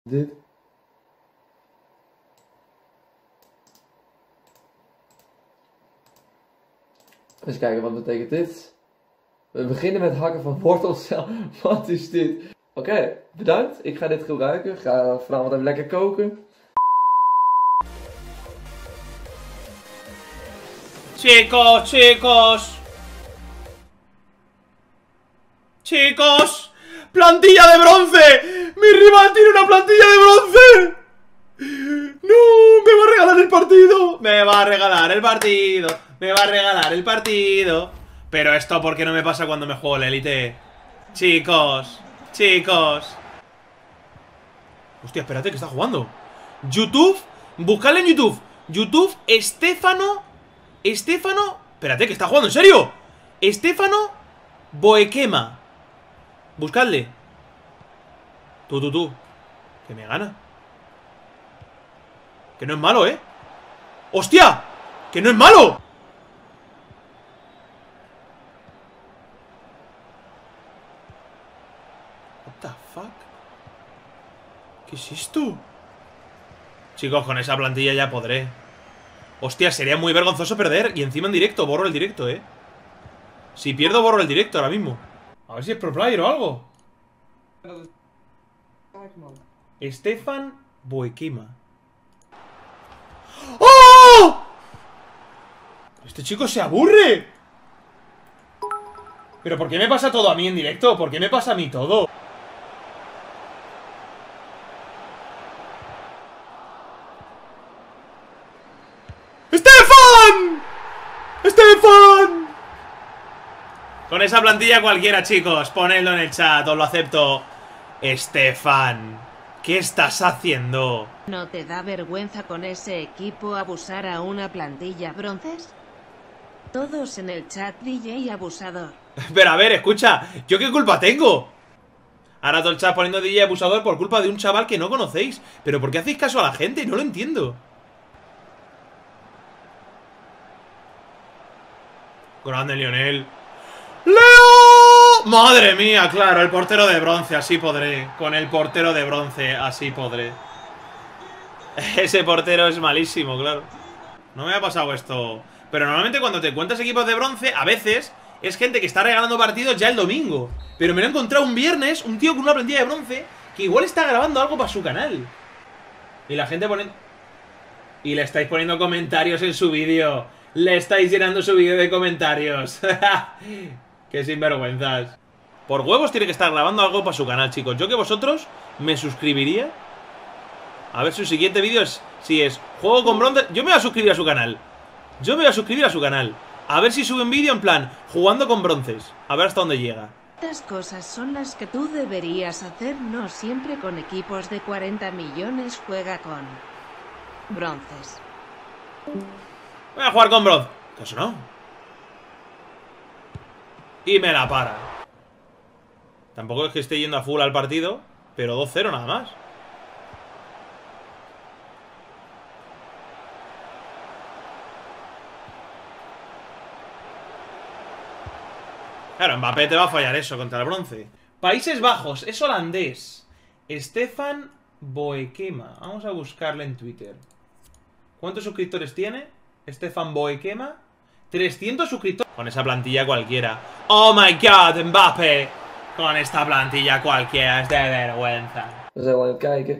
Dit. Eens kijken, wat betekent dit? We beginnen met hakken van wortels. Wat is dit? Oké, bedankt. Ik ga dit gebruiken. Ik ga vanavond even lekker koken. Chicos, chicos. Chicos. Plantilla de bronce. Mi rival tiene una plantilla de bronce. No, me va a regalar el partido. Me va a regalar el partido. Me va a regalar el partido. Pero esto, ¿por qué no me pasa cuando me juego la élite? Chicos, chicos. Hostia, espérate, que está jugando. YouTube, buscadle en YouTube. YouTube, Estefano. Espérate, que está jugando, ¿en serio? Estefano Boekema. Buscadle. Tú. Que me gana. Que no es malo, ¿eh? ¡Hostia! ¡Que no es malo! What the fuck? ¿Qué es esto? Chicos, con esa plantilla ya podré. Hostia, sería muy vergonzoso perder. Y encima en directo, borro el directo, ¿eh? Si pierdo, borro el directo ahora mismo. A ver si es pro player o algo. Stefan Boekema. ¡Oh! Este chico se aburre. ¿Pero por qué me pasa todo a mí en directo? ¿Por qué me pasa a mí todo? ¡Stefan! ¡Stefan! Con esa plantilla cualquiera, chicos. Ponedlo en el chat, os lo acepto. Stefan, ¿qué estás haciendo? ¿No te da vergüenza con ese equipo abusar a una plantilla bronces? Todos en el chat, DJ abusador. Pero a ver, escucha, ¿yo qué culpa tengo? Ahora todo el chat poniendo DJ abusador por culpa de un chaval que no conocéis. ¿Pero por qué hacéis caso a la gente? No lo entiendo. Grande Lionel. ¡Leo! ¡Madre mía! Claro, el portero de bronce, así podré. Con el portero de bronce, así podré. Ese portero es malísimo, claro. No me ha pasado esto. Pero normalmente cuando te encuentras equipos de bronce, a veces es gente que está regalando partidos ya el domingo. Pero me lo he encontrado un viernes, un tío con una plantilla de bronce que igual está grabando algo para su canal. Y la gente pone... Y le estáis poniendo comentarios en su vídeo. Le estáis llenando su vídeo de comentarios. Qué sinvergüenzas. Por huevos tiene que estar grabando algo para su canal, chicos. Yo que vosotros me suscribiría. A ver su siguiente vídeo es... Si es juego con bronce... Yo me voy a suscribir a su canal. A ver si sube un vídeo en plan jugando con bronces. A ver hasta dónde llega. Estas cosas son las que tú deberías hacer. No siempre con equipos de 40 millones juega con bronces. Voy a jugar con bronce. ¿Qué eso no? Y me la para. Tampoco es que esté yendo a full al partido, pero 2-0 nada más. Claro, Mbappé te va a fallar eso contra el bronce. Países Bajos, es holandés. Stefan Boekema. Vamos a buscarle en Twitter. ¿Cuántos suscriptores tiene? Stefan Boekema. 300 suscriptores. Con esa plantilla cualquiera. Oh my god, Mbappé. Con esta plantilla cualquiera. Es de vergüenza. We zijn wel aan het kijken.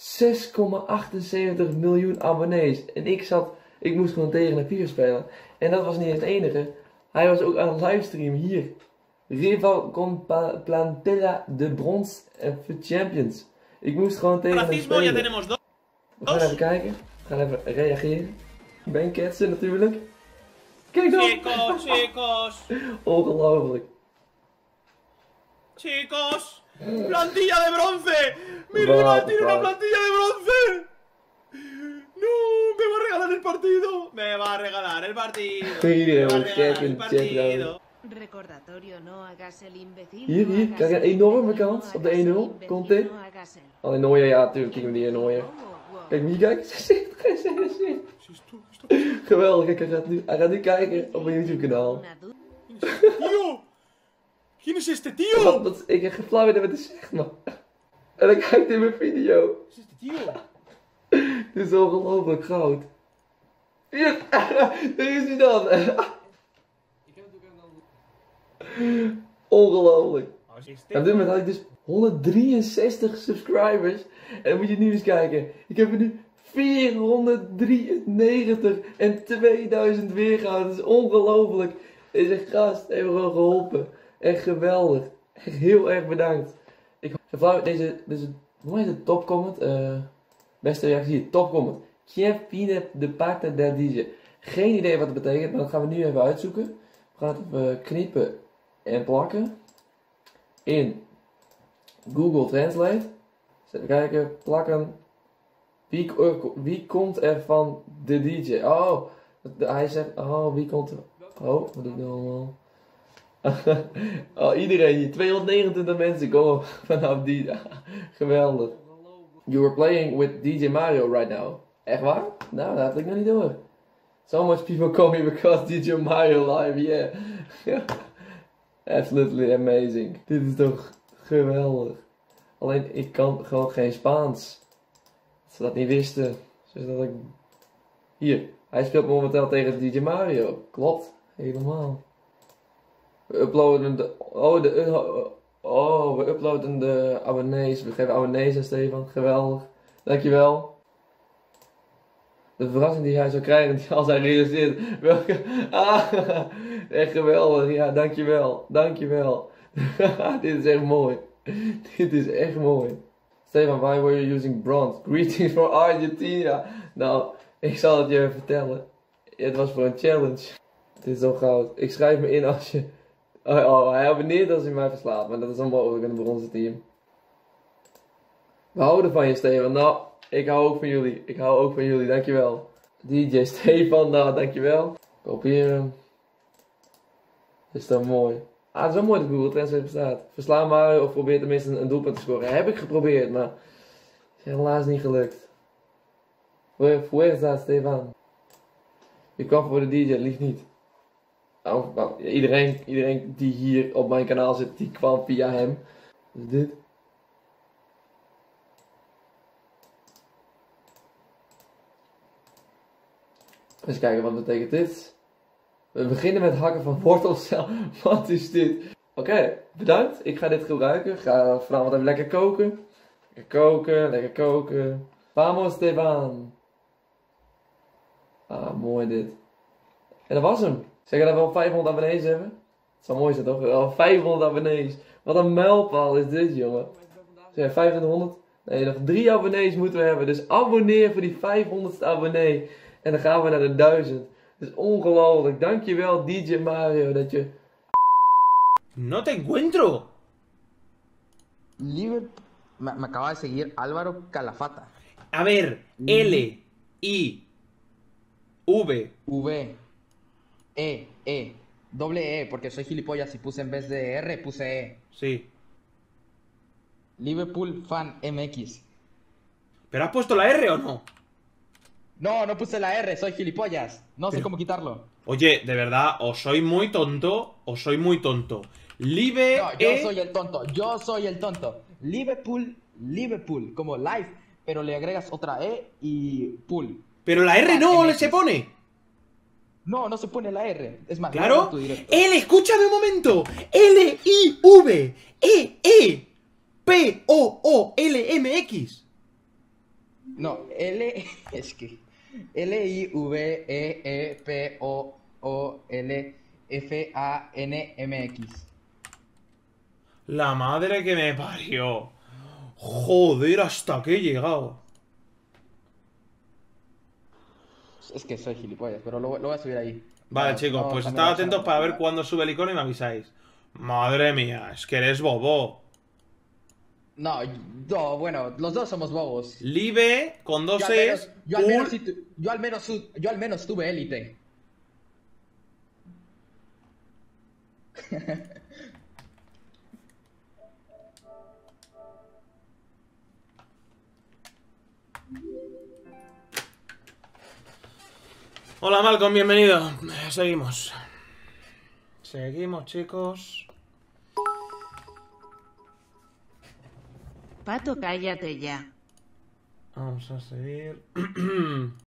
6,78 miljoen abonnees. En ik moest gewoon tegen een FIFA spelen. En dat was niet het enige. Hij was ook aan het livestreamen hier. Rival con Plantilla de Bronze for Champions. Ik moest gewoon tegen hem spelen. We gaan even kijken. We gaan even reageren. Ben ketsen natuurlijk. Kijk dan! Chicos. Ongelooflijk. Chicos, plantilla de bronce. Mi rival tiene una plantilla de bronce. No, me va a regalar el partido. Me va a regalar el partido. Me va a regalar el partido. Recordatorio, no hagas el imbécil. Hier, kijk een enorme kans op de 1-0. Komt hij? Alleen Neuer, ja, natuurlijk kijken we die Neuer. Kijk, wie kijkt? Ze zit. Geweldig, kijk, hij gaat nu kijken op mijn YouTube kanaal. Tío! ¿Quién es este tío? Ik heb geen flauw idee wat hij zegt, man. En dan kijkt hij mijn video. Wat is dit, tío? Dit is ongelooflijk goud. Hier, daar is hij dan. Ongelooflijk. Oh, is En op dit moment had ik dus 163 subscribers. En dan moet je nu eens kijken. Ik heb er nu 493 en 2000 weergehouden. Dat is ongelooflijk. Deze gast heeft me gewoon geholpen. Echt geweldig. Echt heel erg bedankt. Deze hoe heet het? Topcomment. Beste reactie, topcomment. Chef Pine de Pacta der DJ. Geen idee wat het betekent, maar dat gaan we nu even uitzoeken. We gaan het even knippen en plakken. In Google Translate. Dus even kijken, plakken. Wie komt er van de DJ? Oh, hij zegt, oh, wie komt er? Oh, wat doe ik nou allemaal? Oh, iedereen hier, 229 mensen komen vanaf die. Geweldig. You were playing with DJ Mario right now. Echt waar? Nou, dat had ik nog niet door. So much people call me because DJ Mario live, yeah. Absolutely amazing. Dit is toch geweldig. Alleen ik kan gewoon geen Spaans. Dat ze dat niet wisten. Zodat ik... Hier, hij speelt momenteel tegen DJ Mario. Klopt, helemaal. We uploaden de... we uploaden de abonnees. We geven abonnees aan Stefan. Geweldig. Dankjewel. De verrassing die hij zou krijgen als hij realiseert welke... echt geweldig. Ja, dankjewel. Dankjewel. Dit is echt mooi. Dit is echt mooi. Stefan, why were you using bronze? Greetings from Argentina. Nou, ik zal het je even vertellen. Het was voor een challenge. Dit is zo goud. Ik schrijf me in als je... hij abonneert als hij mij verslaat. Maar dat is onmogelijk in een bronzen team. We houden van je, Stefan. Nou, ik hou ook van jullie. Ik hou ook van jullie. Dankjewel. DJ Stefan, nou, dankjewel. Kopieer hem. Is dat mooi. Het is wel mooi dat Google Translate bestaat. Verslaan Mario of probeer tenminste een doelpunt te scoren. Heb ik geprobeerd, maar is helaas niet gelukt. Fuerza, Stefan. Je kwam voor de DJ, liefst niet. Iedereen die hier op mijn kanaal zit, die kwam via hem. Dus dit. Eens kijken, wat betekent dit? We beginnen met hakken van wortelcel. Wat is dit? Oké, bedankt. Ik ga dit gebruiken. Ik ga vanavond even lekker koken. Lekker koken. Vamos, Stefan. Mooi dit. En dat was hem. Zeg je dat we al 500 abonnees hebben? Het zou mooi zijn toch? Al 500 abonnees. Wat een mijlpaal is dit, jongen. Zeg, 2500? Nee, nog 3 abonnees moeten we hebben. Dus abonneer voor die 500ste abonnee. En dan gaan we naar de 1000. Dat is ongelooflijk. Dankjewel DJ Mario dat je... No te encuentro. Me acaba de seguir Álvaro Calafata. A ver, L, I, V. V, doble E, porque soy gilipollas y puse en vez de R, puse E. Sí. Liverpool Fan MX. ¿Pero has puesto la R o no? No, no puse la R, soy gilipollas. No sé cómo quitarlo. Oye, de verdad, o soy muy tonto o soy muy tonto. Live, No, yo soy el tonto, yo soy el tonto. Liverpool, como live, pero le agregas otra E y pool. Pero la R no se pone. No, no se pone la R. Es más, Claro. tu directo. L, escúchame un momento. L, I, V, E, P, O, L, M, X. No, es que LIVEEPOOLFANMX. La madre que me parió. Joder, hasta que he llegado. Es que soy gilipollas, pero lo voy a subir ahí. Vale, No, chicos, no, pues también estad lo atentos hacemos. para ver cuándo sube el icono y me avisáis. Madre mía, es que eres bobo. No, bueno, los dos somos bobos. Live con dos Es. Yo al menos tuve élite. Hola Malcolm, bienvenido. Seguimos. Seguimos, chicos. Pato, cállate ya. Vamos a seguir.